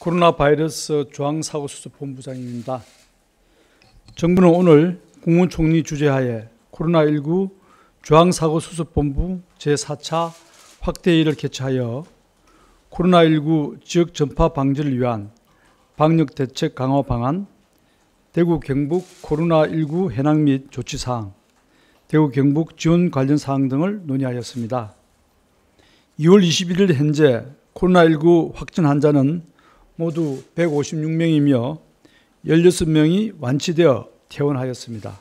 코로나 바이러스 중앙사고수습본부장입니다. 정부는 오늘 국무총리 주재하에 코로나19 중앙사고수습본부 제4차 확대회의를 개최하여 코로나19 지역 전파 방지를 위한 방역대책 강화 방안, 대구 경북 코로나19 해당 및 조치사항, 대구 경북 지원 관련 사항 등을 논의하였습니다. 2월 21일 현재 코로나19 확진 환자는 모두 156명이며 16명이 완치되어 퇴원하였습니다.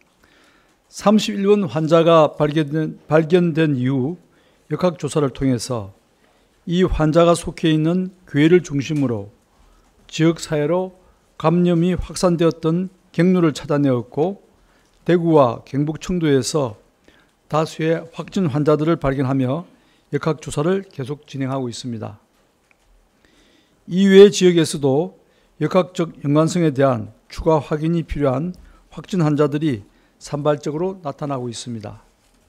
31번 환자가 발견된 이후 역학조사를 통해서 이 환자가 속해 있는 교회를 중심으로 지역사회로 감염이 확산되었던 경로를 찾아내었고, 대구와 경북 청도에서 다수의 확진 환자들을 발견하며 역학조사를 계속 진행하고 있습니다. 이외의 지역에서도 역학적 연관성에 대한 추가 확인이 필요한 확진 환자들이 산발적으로 나타나고 있습니다.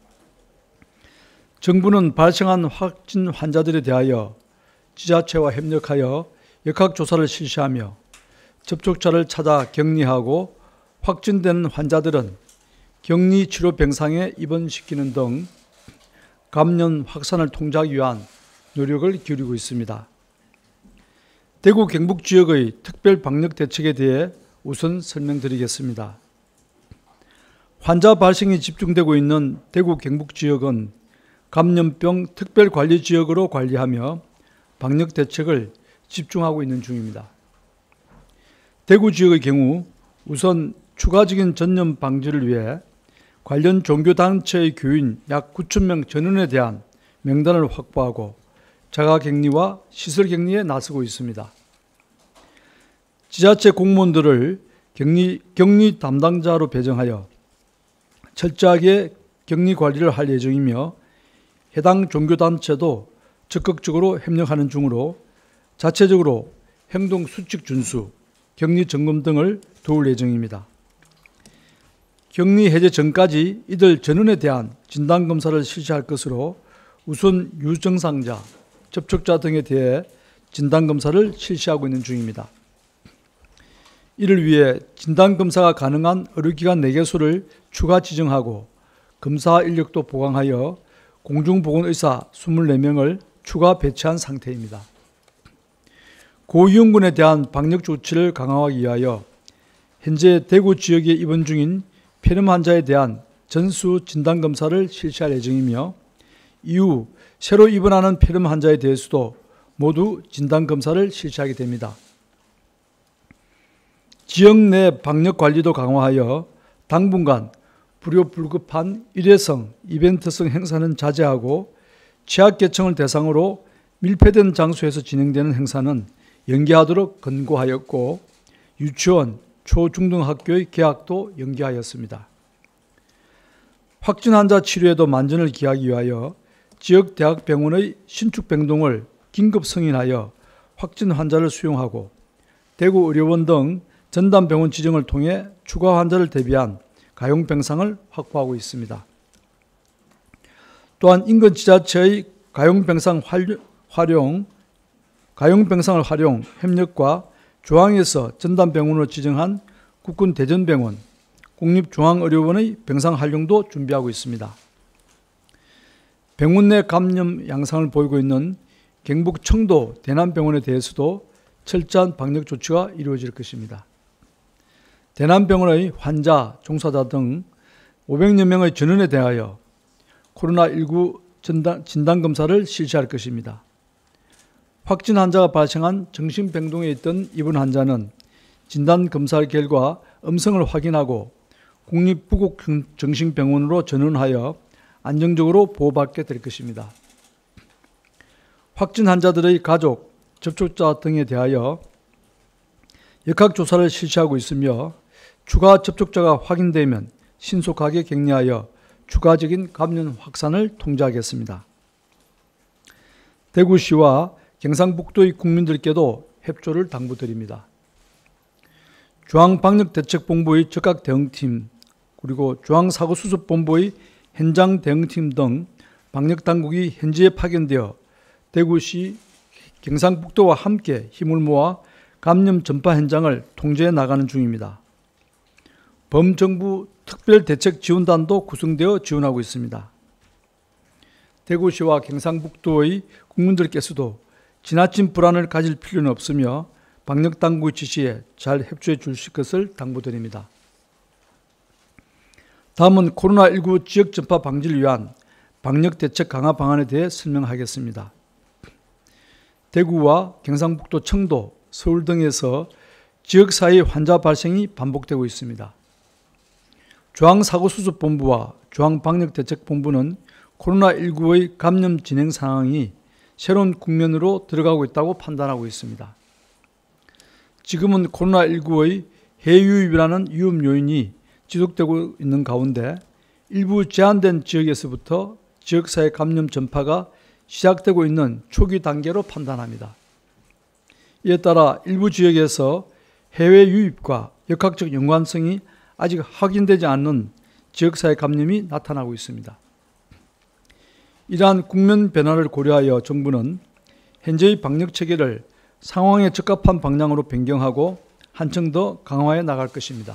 정부는 발생한 확진 환자들에 대하여 지자체와 협력하여 역학조사를 실시하며 접촉자를 찾아 격리하고 확진된 환자들은 격리치료병상에 입원시키는 등 감염 확산을 통제하기 위한 노력을 기울이고 있습니다. 대구 경북 지역의 특별 방역 대책에 대해 우선 설명드리겠습니다. 환자 발생이 집중되고 있는 대구 경북 지역은 감염병 특별관리지역으로 관리하며 방역 대책을 집중하고 있는 중입니다. 대구 지역의 경우 우선 추가적인 전염 방지를 위해 관련 종교단체의 교인 약 9,000명 전원에 대한 명단을 확보하고 자가격리와 시설격리에 나서고 있습니다. 지자체 공무원들을 격리 담당자로 배정하여 철저하게 격리 관리를 할 예정이며, 해당 종교단체도 적극적으로 협력하는 중으로 자체적으로 행동수칙 준수, 격리 점검 등을 도울 예정입니다. 격리 해제 전까지 이들 전원에 대한 진단검사를 실시할 것으로 우선 유증상자, 접촉자 등에 대해 진단검사를 실시하고 있는 중입니다. 이를 위해 진단검사가 가능한 의료기관 4개소를 추가 지정하고 검사 인력도 보강하여 공중보건의사 24명을 추가 배치한 상태입니다. 고위험군에 대한 방역 조치를 강화하기 위하여 현재 대구 지역에 입원 중인 폐렴 환자에 대한 전수 진단검사를 실시할 예정이며, 이후 새로 입원하는 폐렴 환자에 대해서도 모두 진단검사를 실시하게 됩니다. 지역 내 방역관리도 강화하여 당분간 불효불급한 일회성, 이벤트성 행사는 자제하고 취약계층을 대상으로 밀폐된 장소에서 진행되는 행사는 연기하도록 권고하였고, 유치원, 초, 중등학교의 개학도 연기하였습니다. 확진 환자 치료에도 만전을 기하기 위하여 지역 대학병원의 신축병동을 긴급 승인하여 확진 환자를 수용하고 대구의료원 등 전담병원 지정을 통해 추가 환자를 대비한 가용병상을 확보하고 있습니다. 또한 인근 지자체의 가용병상을 활용 협력과 중앙에서 전담병원으로 지정한 국군대전병원, 국립중앙의료원의 병상 활용도 준비하고 있습니다. 병원 내 감염 양상을 보이고 있는 경북 청도 대남병원에 대해서도 철저한 방역 조치가 이루어질 것입니다. 대남병원의 환자, 종사자 등 500여 명의 전원에 대하여 코로나19 진단검사를 실시할 것입니다. 확진 환자가 발생한 정신병동에 있던 입원 환자는 진단검사 결과 음성을 확인하고 국립부곡정신병원으로 전원하여 안정적으로 보호받게 될 것입니다. 확진 환자들의 가족, 접촉자 등에 대하여 역학조사를 실시하고 있으며, 추가 접촉자가 확인되면 신속하게 격리하여 추가적인 감염 확산을 통제하겠습니다. 대구시와 경상북도의 국민들께도 협조를 당부드립니다. 중앙방역대책본부의 적각대응팀, 그리고 중앙사고수습본부의 현장대응팀 등 방역당국이 현지에 파견되어 대구시 경상북도와 함께 힘을 모아 감염 전파 현장을 통제해 나가는 중입니다. 범정부 특별대책지원단도 구성되어 지원하고 있습니다. 대구시와 경상북도의 국민들께서도 지나친 불안을 가질 필요는 없으며 방역당국의 지시에 잘 협조해 주실 것을 당부드립니다. 다음은 코로나19 지역 전파 방지를 위한 방역대책 강화 방안에 대해 설명하겠습니다. 대구와 경상북도 청도, 서울 등에서 지역사회 환자 발생이 반복되고 있습니다. 중앙사고수습본부와 중앙방역대책본부는 코로나19의 감염 진행 상황이 새로운 국면으로 들어가고 있다고 판단하고 있습니다. 지금은 코로나19의 해유입이라는 위험 요인이 지속되고 있는 가운데 일부 제한된 지역에서부터 지역사회 감염 전파가 시작되고 있는 초기 단계로 판단합니다. 이에 따라 일부 지역에서 해외 유입과 역학적 연관성이 아직 확인되지 않는 지역사회 감염이 나타나고 있습니다. 이러한 국면 변화를 고려하여 정부는 현재의 방역 체계를 상황에 적합한 방향으로 변경하고 한층 더 강화해 나갈 것입니다.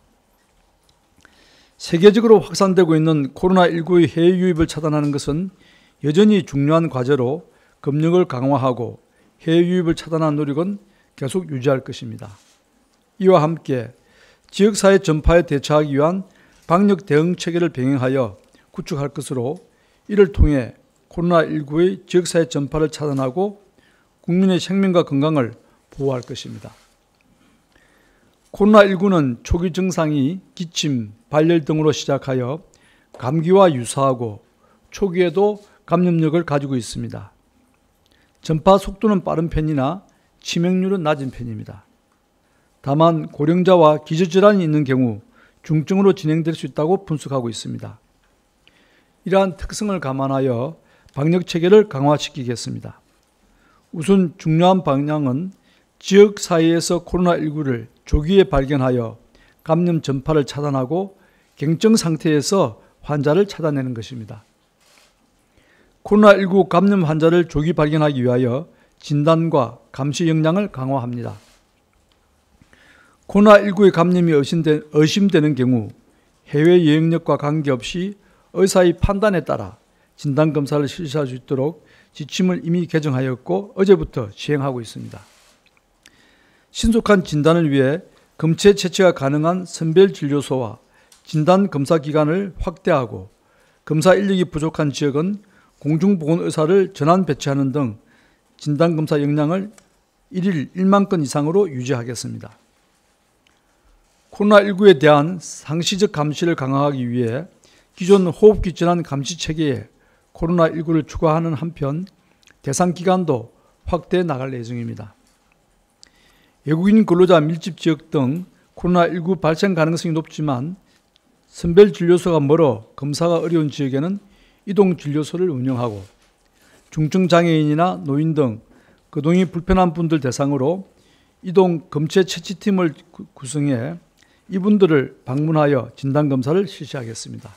세계적으로 확산되고 있는 코로나19의 해외 유입을 차단하는 것은 여전히 중요한 과제로 검역을 강화하고 해외 유입을 차단하는 노력은 계속 유지할 것입니다. 이와 함께 지역사회 전파에 대처하기 위한 방역 대응 체계를 병행하여 구축할 것으로 이를 통해 코로나19의 지역사회 전파를 차단하고 국민의 생명과 건강을 보호할 것입니다. 코로나19는 초기 증상이 기침, 발열 등으로 시작하여 감기와 유사하고 초기에도 감염력을 가지고 있습니다. 전파 속도는 빠른 편이나 치명률은 낮은 편입니다. 다만 고령자와 기저질환이 있는 경우 중증으로 진행될 수 있다고 분석하고 있습니다. 이러한 특성을 감안하여 방역 체계를 강화시키겠습니다. 우선 중요한 방향은 지역 사회에서 코로나19를 조기에 발견하여 감염 전파를 차단하고 경증 상태에서 환자를 찾아내는 것입니다. 코로나19 감염 환자를 조기 발견하기 위하여 진단과 감시 역량을 강화합니다. 코로나19의 감염이 의심되는 경우 해외 여행력과 관계없이 의사의 판단에 따라 진단검사를 실시할 수 있도록 지침을 이미 개정하였고 어제부터 시행하고 있습니다. 신속한 진단을 위해 검체 채취가 가능한 선별진료소와 진단검사기관을 확대하고 검사 인력이 부족한 지역은 공중보건의사를 전환 배치하는 등 진단검사 역량을 1일 1만 건 이상으로 유지하겠습니다. 코로나19에 대한 상시적 감시를 강화하기 위해 기존 호흡기 질환 감시 체계에 코로나19를 추가하는 한편 대상 기간도 확대해 나갈 예정입니다. 외국인 근로자 밀집 지역 등 코로나19 발생 가능성이 높지만 선별진료소가 멀어 검사가 어려운 지역에는 이동진료소를 운영하고 중증장애인이나 노인 등 거동이 불편한 분들 대상으로 이동 검체 채취팀을 구성해 이분들을 방문하여 진단검사를 실시하겠습니다.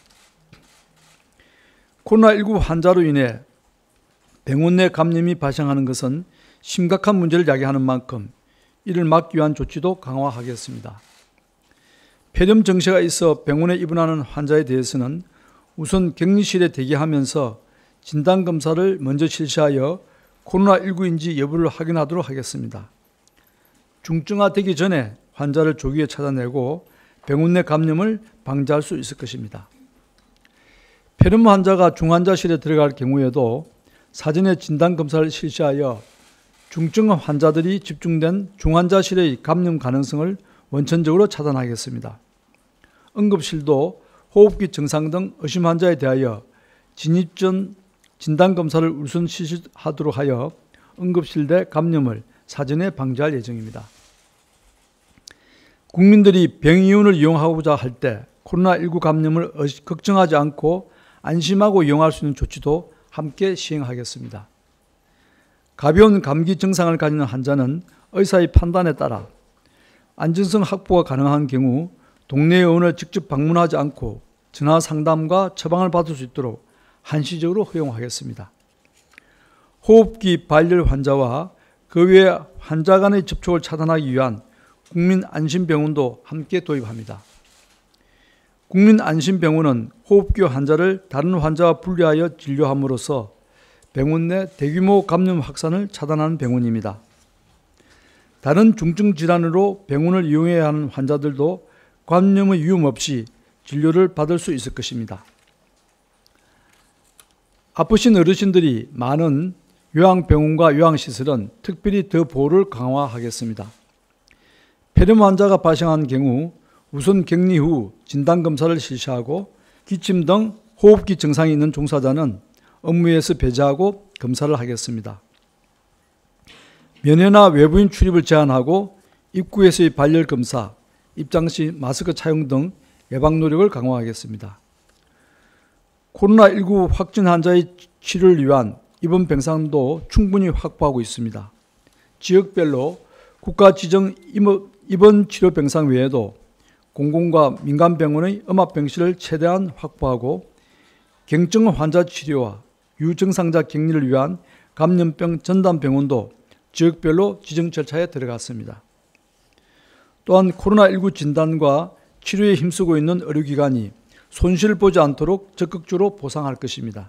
코로나19 환자로 인해 병원 내 감염이 발생하는 것은 심각한 문제를 야기하는 만큼 이를 막기 위한 조치도 강화하겠습니다. 폐렴 증세가 있어 병원에 입원하는 환자에 대해서는 우선 격리실에 대기하면서 진단검사를 먼저 실시하여 코로나19인지 여부를 확인하도록 하겠습니다. 중증화되기 전에 환자를 조기에 찾아내고 병원 내 감염을 방지할 수 있을 것입니다. 폐렴 환자가 중환자실에 들어갈 경우에도 사전에 진단검사를 실시하여 중증 환자들이 집중된 중환자실의 감염 가능성을 원천적으로 차단하겠습니다. 응급실도 호흡기 증상 등 의심 환자에 대하여 진입 전 진단검사를 우선 실시하도록 하여 응급실 내 감염을 사전에 방지할 예정입니다. 국민들이 병이윤을 이용하고자 할 때 코로나19 감염을 걱정하지 않고 안심하고 이용할 수 있는 조치도 함께 시행하겠습니다. 가벼운 감기 증상을 가진 환자는 의사의 판단에 따라 안전성 확보가 가능한 경우 동네 의원을 직접 방문하지 않고 전화 상담과 처방을 받을 수 있도록 한시적으로 허용하겠습니다. 호흡기 발열 환자와 그 외에 환자 간의 접촉을 차단하기 위한 국민안심병원도 함께 도입합니다. 국민안심병원은 호흡기 환자를 다른 환자와 분리하여 진료함으로써 병원 내 대규모 감염 확산을 차단하는 병원입니다. 다른 중증 질환으로 병원을 이용해야 하는 환자들도 감염의 위험 없이 진료를 받을 수 있을 것입니다. 아프신 어르신들이 많은 요양병원과 요양시설은 특별히 더 보호를 강화하겠습니다. 폐렴 환자가 발생한 경우 우선 격리 후 진단검사를 실시하고 기침 등 호흡기 증상이 있는 종사자는 업무에서 배제하고 검사를 하겠습니다. 면회나 외부인 출입을 제한하고 입구에서의 발열 검사, 입장 시 마스크 착용 등 예방 노력을 강화하겠습니다. 코로나19 확진 환자의 치료를 위한 입원 병상도 충분히 확보하고 있습니다. 지역별로 국가 지정 입원 치료 병상 외에도 공공과 민간 병원의 음압병실을 최대한 확보하고 경증 환자 치료와 유증상자 격리를 위한 감염병 전담 병원도 지역별로 지정 절차에 들어갔습니다. 또한 코로나19 진단과 치료에 힘쓰고 있는 의료기관이 손실을 보지 않도록 적극적으로 보상할 것입니다.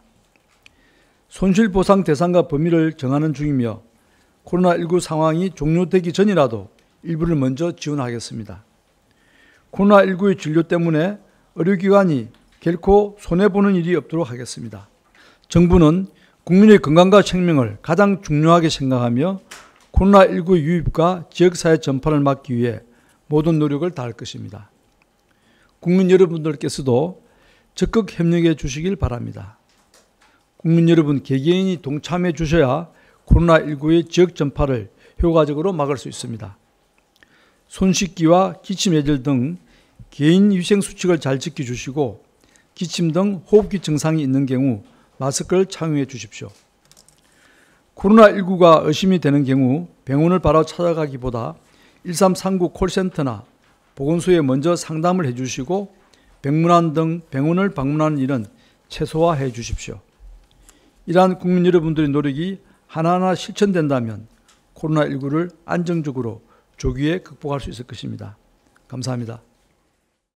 손실보상 대상과 범위를 정하는 중이며 코로나19 상황이 종료되기 전이라도 일부를 먼저 지원하겠습니다. 코로나19의 진료 때문에 의료기관이 결코 손해보는 일이 없도록 하겠습니다. 정부는 국민의 건강과 생명을 가장 중요하게 생각하며 코로나19 유입과 지역사회 전파를 막기 위해 모든 노력을 다할 것입니다. 국민 여러분들께서도 적극 협력해 주시길 바랍니다. 국민 여러분 개개인이 동참해 주셔야 코로나19의 지역 전파를 효과적으로 막을 수 있습니다. 손 씻기와 기침 예절 등 개인 위생 수칙을 잘 지켜주시고 기침 등 호흡기 증상이 있는 경우 마스크를 착용해 주십시오. 코로나19가 의심이 되는 경우 병원을 바로 찾아가기보다 1339 콜센터나 보건소에 먼저 상담을 해주시고 병문안 등 병원을 방문하는 일은 최소화해 주십시오. 이러한 국민 여러분들의 노력이 하나하나 실천된다면 코로나19를 안정적으로 조기에 극복할 수 있을 것입니다. 감사합니다.